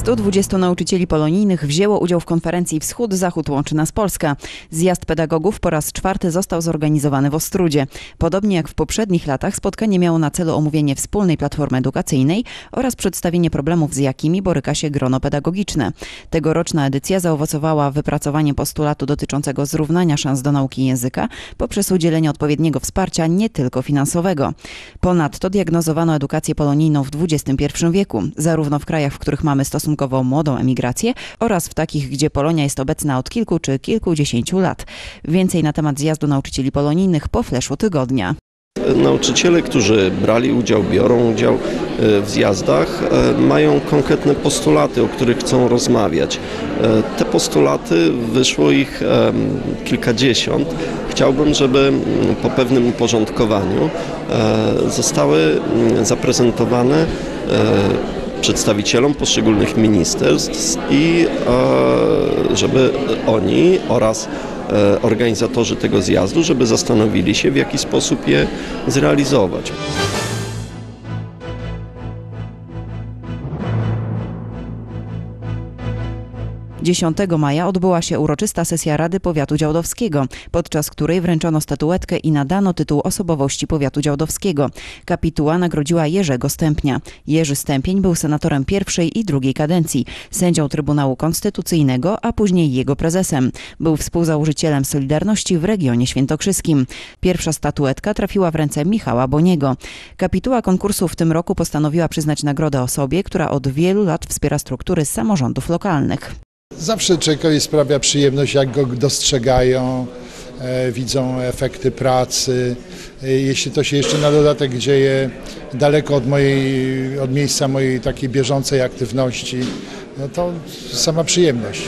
120 nauczycieli polonijnych wzięło udział w konferencji Wschód-Zachód łączy nas Polska. Zjazd pedagogów po raz 4 został zorganizowany w Ostródzie. Podobnie jak w poprzednich latach spotkanie miało na celu omówienie wspólnej platformy edukacyjnej oraz przedstawienie problemów, z jakimi boryka się grono pedagogiczne. Tegoroczna edycja zaowocowała wypracowaniem postulatu dotyczącego zrównania szans do nauki języka poprzez udzielenie odpowiedniego wsparcia, nie tylko finansowego. Ponadto diagnozowano edukację polonijną w XXI wieku, zarówno w krajach, w których mamy stosunkowo młodą emigrację oraz w takich, gdzie Polonia jest obecna od kilku czy kilkudziesięciu lat. Więcej na temat zjazdu nauczycieli polonijnych po fleszu tygodnia. Nauczyciele, którzy biorą udział w zjazdach, mają konkretne postulaty, o których chcą rozmawiać. Te postulaty, wyszło ich kilkadziesiąt. Chciałbym, żeby po pewnym uporządkowaniu zostały zaprezentowane przedstawicielom poszczególnych ministerstw i żeby oni oraz organizatorzy tego zjazdu, żeby zastanowili się, w jaki sposób je zrealizować. 10 maja odbyła się uroczysta sesja Rady Powiatu Działdowskiego, podczas której wręczono statuetkę i nadano tytuł osobowości Powiatu Działdowskiego. Kapituła nagrodziła Jerzego Stępnia. Jerzy Stępień był senatorem pierwszej i drugiej kadencji, sędzią Trybunału Konstytucyjnego, a później jego prezesem. Był współzałożycielem Solidarności w regionie świętokrzyskim. Pierwsza statuetka trafiła w ręce Michała Boniego. Kapituła konkursu w tym roku postanowiła przyznać nagrodę osobie, która od wielu lat wspiera struktury samorządów lokalnych. Zawsze człowiekowi sprawia przyjemność, jak go dostrzegają, widzą efekty pracy. Jeśli to się jeszcze na dodatek dzieje daleko od miejsca mojej takiej bieżącej aktywności, no to sama przyjemność.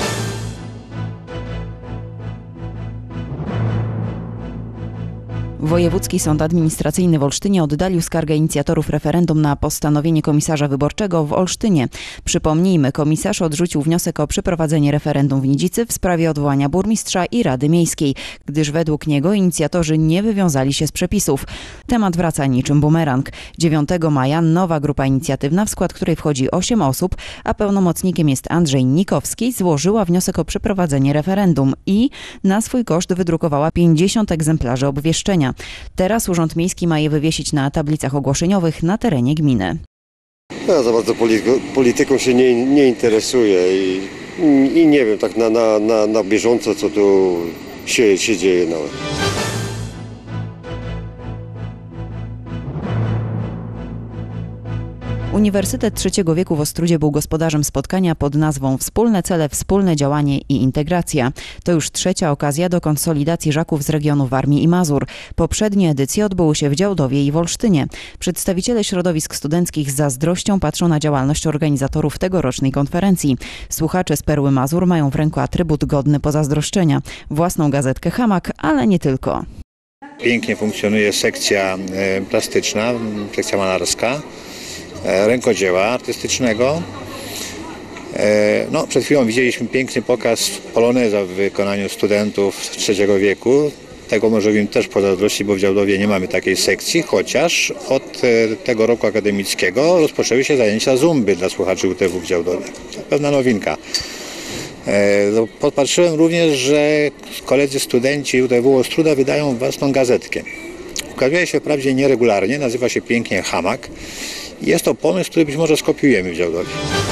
Wojewódzki Sąd Administracyjny w Olsztynie oddalił skargę inicjatorów referendum na postanowienie komisarza wyborczego w Olsztynie. Przypomnijmy, komisarz odrzucił wniosek o przeprowadzenie referendum w Nidzicy w sprawie odwołania burmistrza i Rady Miejskiej, gdyż według niego inicjatorzy nie wywiązali się z przepisów. Temat wraca niczym bumerang. 9 maja nowa grupa inicjatywna, w skład której wchodzi 8 osób, a pełnomocnikiem jest Andrzej Nikowski, złożyła wniosek o przeprowadzenie referendum i na swój koszt wydrukowała 50 egzemplarzy obwieszczenia. Teraz Urząd Miejski ma je wywiesić na tablicach ogłoszeniowych na terenie gminy. Ja za bardzo polityką się nie interesuję i nie wiem tak na bieżąco, co tu się dzieje nawet. Uniwersytet III wieku w Ostródzie był gospodarzem spotkania pod nazwą Wspólne cele, wspólne działanie i integracja. To już trzecia okazja do konsolidacji Żaków z regionu Warmii i Mazur. Poprzednie edycje odbyły się w Działdowie i w Olsztynie. Przedstawiciele środowisk studenckich z zazdrością patrzą na działalność organizatorów tegorocznej konferencji. Słuchacze z Perły Mazur mają w ręku atrybut godny pozazdroszczenia. Własną gazetkę Hamak, ale nie tylko. Pięknie funkcjonuje sekcja plastyczna, sekcja malarska, rękodzieła artystycznego. No, przed chwilą widzieliśmy piękny pokaz poloneza w wykonaniu studentów III wieku. Tego może im też pozazdrościć, bo w Działdowie nie mamy takiej sekcji, chociaż od tego roku akademickiego rozpoczęły się zajęcia zumby dla słuchaczy UTW w Działdowie. Pewna nowinka. Popatrzyłem również, że koledzy studenci UTW Ostróda wydają własną gazetkę. Ukazuje się wprawdzie nieregularnie, nazywa się pięknie Hamak. Jest to pomysł, który być może skopiujemy w Działdowie.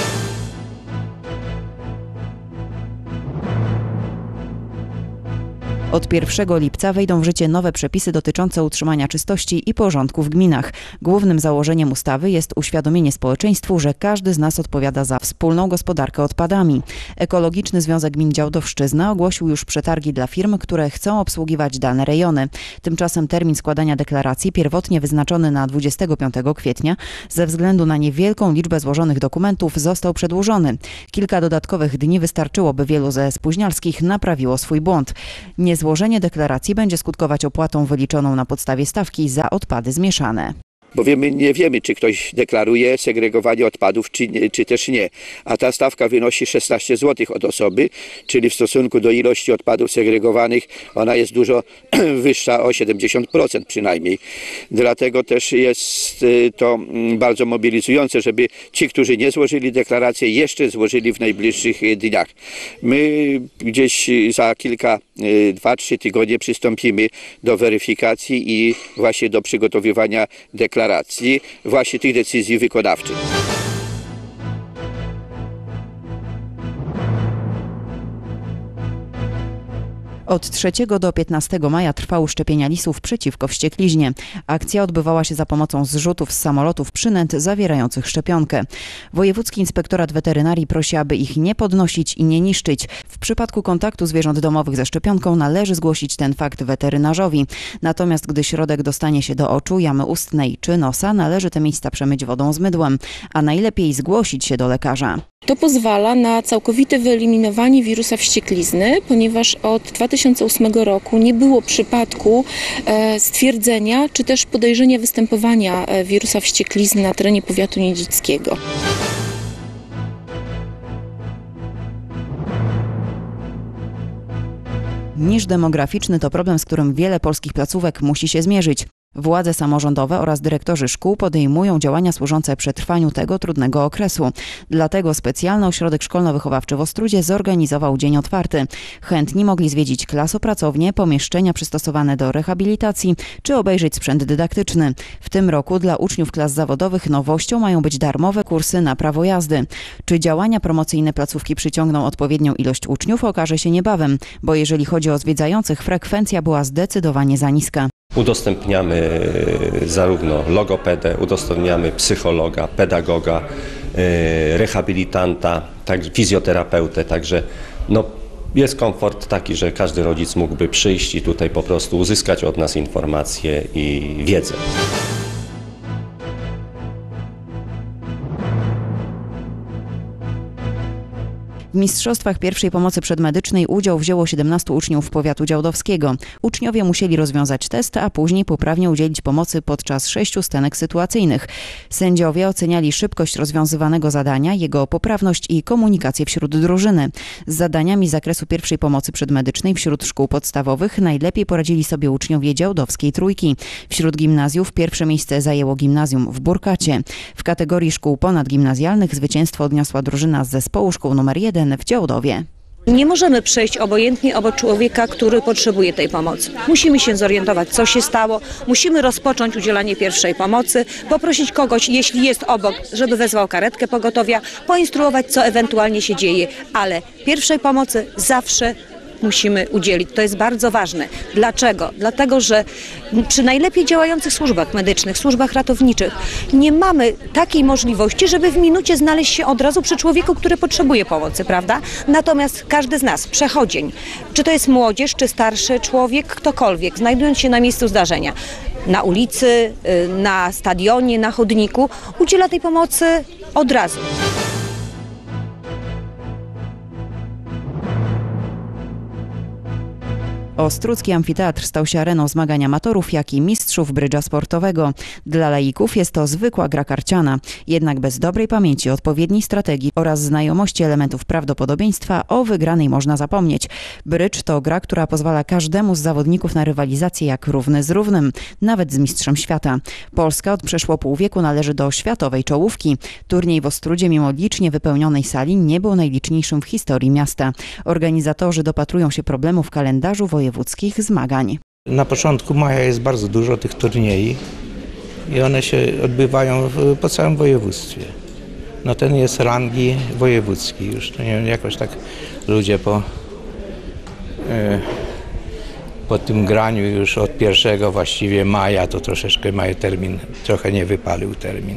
Od 1 lipca wejdą w życie nowe przepisy dotyczące utrzymania czystości i porządku w gminach. Głównym założeniem ustawy jest uświadomienie społeczeństwu, że każdy z nas odpowiada za wspólną gospodarkę odpadami. Ekologiczny Związek Gmin Działdowszczyzna ogłosił już przetargi dla firm, które chcą obsługiwać dane rejony. Tymczasem termin składania deklaracji, pierwotnie wyznaczony na 25 kwietnia, ze względu na niewielką liczbę złożonych dokumentów został przedłużony. Kilka dodatkowych dni wystarczyło, by wielu ze spóźnialskich naprawiło swój błąd. Niezłożenie deklaracji będzie skutkować opłatą wyliczoną na podstawie stawki za odpady zmieszane. bowiem nie wiemy, czy ktoś deklaruje segregowanie odpadów, czy też nie. A ta stawka wynosi 16 zł od osoby, czyli w stosunku do ilości odpadów segregowanych ona jest dużo wyższa, o 70% przynajmniej. Dlatego też jest to bardzo mobilizujące, żeby ci, którzy nie złożyli deklaracji, jeszcze złożyli w najbliższych dniach. My gdzieś za kilka, 2-3 tygodnie przystąpimy do weryfikacji i właśnie do przygotowywania deklaracji, właśnie tych decyzji wykonawczych. Od 3 do 15 maja trwały szczepienia lisów przeciwko wściekliźnie. Akcja odbywała się za pomocą zrzutów z samolotów przynęt zawierających szczepionkę. Wojewódzki Inspektorat Weterynarii prosi, aby ich nie podnosić i nie niszczyć. W przypadku kontaktu zwierząt domowych ze szczepionką należy zgłosić ten fakt weterynarzowi. Natomiast gdy środek dostanie się do oczu, jamy ustnej czy nosa, należy te miejsca przemyć wodą z mydłem, a najlepiej zgłosić się do lekarza. To pozwala na całkowite wyeliminowanie wirusa wścieklizny, ponieważ od 2008 roku nie było przypadku stwierdzenia czy też podejrzenia występowania wirusa wścieklizny na terenie powiatu niedzickiego. Niż demograficzny to problem, z którym wiele polskich placówek musi się zmierzyć. Władze samorządowe oraz dyrektorzy szkół podejmują działania służące przetrwaniu tego trudnego okresu. Dlatego specjalny ośrodek szkolno-wychowawczy w Ostródzie zorganizował dzień otwarty. Chętni mogli zwiedzić klasopracownie, pomieszczenia przystosowane do rehabilitacji czy obejrzeć sprzęt dydaktyczny. W tym roku dla uczniów klas zawodowych nowością mają być darmowe kursy na prawo jazdy. Czy działania promocyjne placówki przyciągną odpowiednią ilość uczniów, okaże się niebawem, bo jeżeli chodzi o zwiedzających, frekwencja była zdecydowanie za niska. Udostępniamy zarówno logopedę, udostępniamy psychologa, pedagoga, rehabilitanta, fizjoterapeutę, także jest komfort taki, że każdy rodzic mógłby przyjść i tutaj po prostu uzyskać od nas informacje i wiedzę. W mistrzostwach pierwszej pomocy przedmedycznej udział wzięło 17 uczniów powiatu działdowskiego. Uczniowie musieli rozwiązać test, a później poprawnie udzielić pomocy podczas 6 scenek sytuacyjnych. Sędziowie oceniali szybkość rozwiązywanego zadania, jego poprawność i komunikację wśród drużyny. Z zadaniami z zakresu pierwszej pomocy przedmedycznej wśród szkół podstawowych najlepiej poradzili sobie uczniowie działdowskiej trójki. Wśród gimnazjów pierwsze miejsce zajęło gimnazjum w Burkacie. W kategorii szkół ponadgimnazjalnych zwycięstwo odniosła drużyna z zespołu szkół nr 1 w Działdowie. Nie możemy przejść obojętnie obok człowieka, który potrzebuje tej pomocy. Musimy się zorientować, co się stało, musimy rozpocząć udzielanie pierwszej pomocy, poprosić kogoś, jeśli jest obok, żeby wezwał karetkę pogotowia, poinstruować, co ewentualnie się dzieje, ale pierwszej pomocy zawsze musimy udzielić. To jest bardzo ważne. Dlaczego? Dlatego, że przy najlepiej działających służbach medycznych, służbach ratowniczych nie mamy takiej możliwości, żeby w minucie znaleźć się od razu przy człowieku, który potrzebuje pomocy, prawda? Natomiast każdy z nas, przechodzień, czy to jest młodzież, czy starszy człowiek, ktokolwiek, znajdując się na miejscu zdarzenia, na ulicy, na stadionie, na chodniku, udziela tej pomocy od razu. Ostródzki Amfiteatr stał się areną zmagań amatorów, jak i mistrzów brydża sportowego. Dla laików jest to zwykła gra karciana. Jednak bez dobrej pamięci, odpowiedniej strategii oraz znajomości elementów prawdopodobieństwa o wygranej można zapomnieć. Brydż to gra, która pozwala każdemu z zawodników na rywalizację jak równy z równym, nawet z mistrzem świata. Polska od przeszło pół wieku należy do światowej czołówki. Turniej w Ostródzie mimo licznie wypełnionej sali nie był najliczniejszym w historii miasta. Organizatorzy dopatrują się problemu w kalendarzu wojewódzkich zmagań. Na początku maja jest bardzo dużo tych turniejów i one się odbywają po całym województwie. No ten jest rangi wojewódzkiej już, to nie wiem, jakoś tak ludzie po tym graniu już od 1 właściwie maja to troszeczkę mają termin, trochę nie wypalił termin.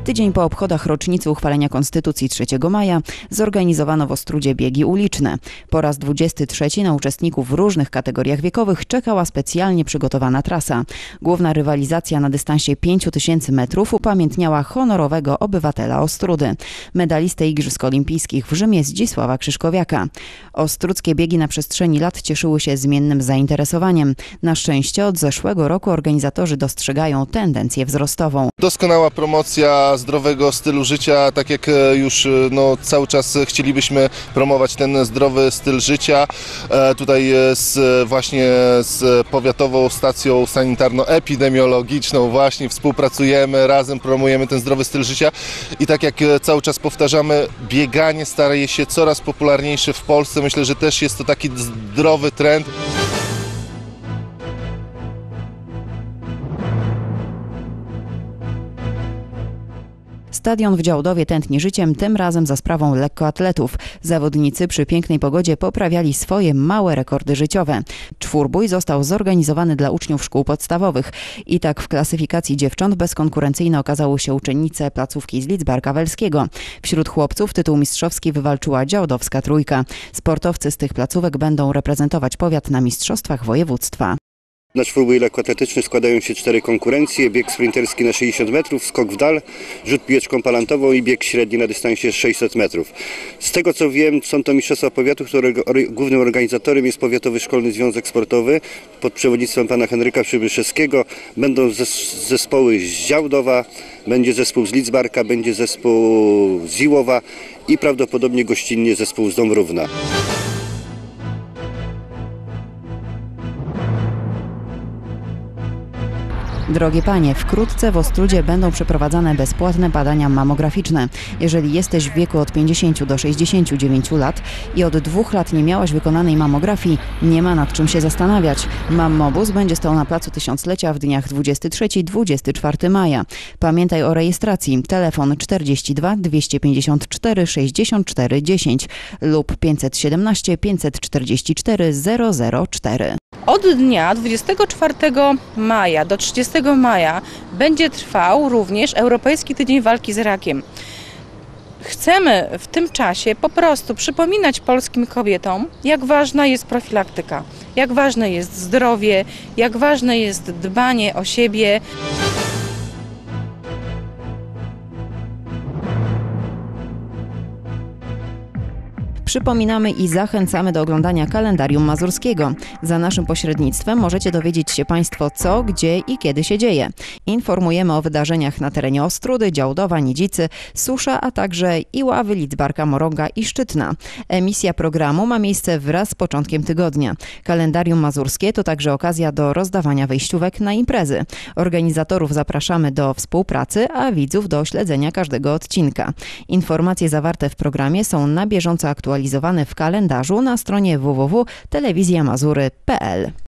Tydzień po obchodach rocznicy uchwalenia Konstytucji 3 maja zorganizowano w Ostródzie biegi uliczne. Po raz 23 na uczestników w różnych kategoriach wiekowych czekała specjalnie przygotowana trasa. Główna rywalizacja na dystansie 5000 metrów upamiętniała honorowego obywatela Ostródy, medalistę Igrzysk Olimpijskich w Rzymie Zdzisława Krzyżkowiaka. Ostródzkie biegi na przestrzeni lat cieszyły się zmiennym zainteresowaniem. Na szczęście od zeszłego roku organizatorzy dostrzegają tendencję wzrostową. Doskonała promocja zdrowego stylu życia, tak jak już cały czas chcielibyśmy promować ten zdrowy styl życia. Tutaj właśnie z Powiatową Stacją Sanitarno-Epidemiologiczną właśnie współpracujemy, razem promujemy ten zdrowy styl życia i tak jak cały czas powtarzamy, bieganie staje się coraz popularniejsze w Polsce. Myślę, że też jest to taki zdrowy trend. Stadion w Działdowie tętni życiem, tym razem za sprawą lekkoatletów. Zawodnicy przy pięknej pogodzie poprawiali swoje małe rekordy życiowe. Czwórbój został zorganizowany dla uczniów szkół podstawowych. I tak w klasyfikacji dziewcząt bezkonkurencyjne okazały się uczennice placówki z Lidzbarka Welskiego. Wśród chłopców tytuł mistrzowski wywalczyła działdowska trójka. Sportowcy z tych placówek będą reprezentować powiat na mistrzostwach województwa. Na czwórbój lekkoatletyczny składają się 4 konkurencje: bieg sprinterski na 60 metrów, skok w dal, rzut piłeczką palantową i bieg średni na dystansie 600 metrów. Z tego co wiem, są to mistrzostwa powiatu, którego głównym organizatorem jest Powiatowy Szkolny Związek Sportowy pod przewodnictwem pana Henryka Przybyszewskiego. Będą zespoły z Działdowa, będzie zespół z Lidzbarka, będzie zespół z Iłowa i prawdopodobnie gościnnie zespół z Dąbrówna. Drogie panie, wkrótce w Ostródzie będą przeprowadzane bezpłatne badania mammograficzne. Jeżeli jesteś w wieku od 50 do 69 lat i od 2 lat nie miałaś wykonanej mammografii, nie ma nad czym się zastanawiać. Mammobus będzie stał na Placu Tysiąclecia w dniach 23-24 maja. Pamiętaj o rejestracji. Telefon 42 254 64 10 lub 517 544 004. Od dnia 24 maja do 30 maja będzie trwał również Europejski Tydzień Walki z Rakiem. Chcemy w tym czasie po prostu przypominać polskim kobietom, jak ważna jest profilaktyka, jak ważne jest zdrowie, jak ważne jest dbanie o siebie. Przypominamy i zachęcamy do oglądania kalendarium mazurskiego. Za naszym pośrednictwem możecie dowiedzieć się Państwo co, gdzie i kiedy się dzieje. Informujemy o wydarzeniach na terenie Ostródy, Działdowa, Nidzicy, Susza, a także Iławy, Lidzbarka, Morąga i Szczytna. Emisja programu ma miejsce wraz z początkiem tygodnia. Kalendarium mazurskie to także okazja do rozdawania wejściówek na imprezy. Organizatorów zapraszamy do współpracy, a widzów do śledzenia każdego odcinka. Informacje zawarte w programie są na bieżąco aktualizowane w kalendarzu na stronie www.telewizjamazury.pl.